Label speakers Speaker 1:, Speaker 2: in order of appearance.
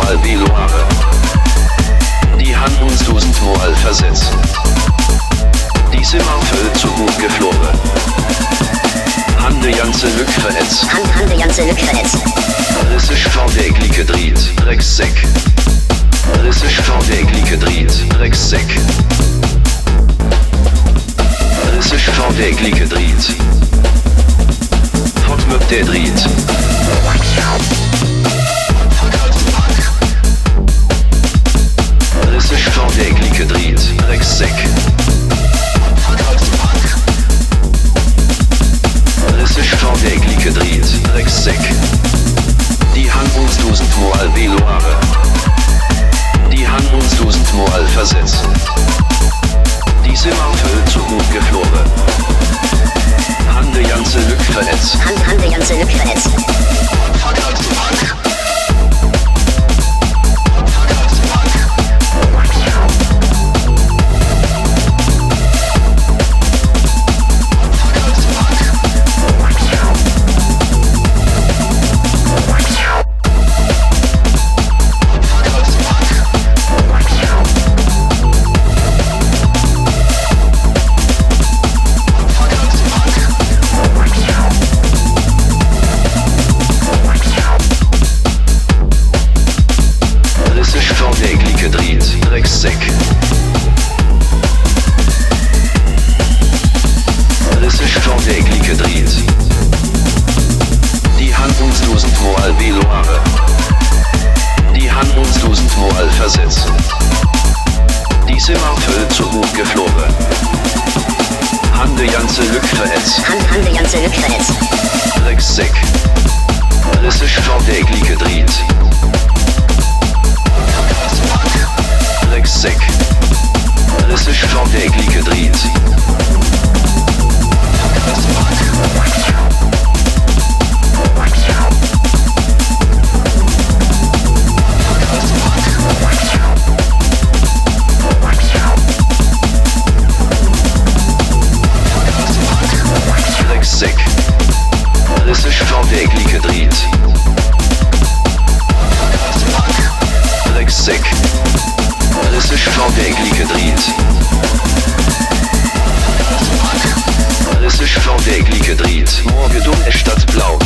Speaker 1: Moal Veloare. Die han uns 1000 Moal versetzt. Die Simmer füllt zu gut geflogen. Han de ganze Lück verätzt.
Speaker 2: Han de ganze Lück verätzt.
Speaker 1: Rissisch verdägliche Dried, Drecksäck. Rissisch verdägliche Dried, Drecksäck. Rissisch verdägliche Dried. Fort mit der Dried. Rissisch verdägliche Dried, Drecksäck. Rissisch verdägliche Dried, Drecksäck. Die han uns 1000 Moal Veloare. Die han uns 1000 Moal versetzt. Die Simmer füllt zu gut geflogen. Han de ganze Lück verätzt.
Speaker 2: Han de ganze Lück verätzt.
Speaker 1: Rissisch verdägliche Dried. Die han uns 1000 Moal Veloare. Die han uns 1000 Moal versetzt. Die Simmer füllt zu gut geflogen. Han de ganze Lück verätzt.
Speaker 2: Han de ganze Lück verätzt.
Speaker 1: Drecksäck. Rissisch verdägliche Dried. Drecksäck. Rissisch verdägliche Dried. Drecksäck. Rissisch verdägliche Dried. Drecksäck. Rissisch verdägliche Dried. Rissisch verdägliche Dried. Morgen dumm statt blau.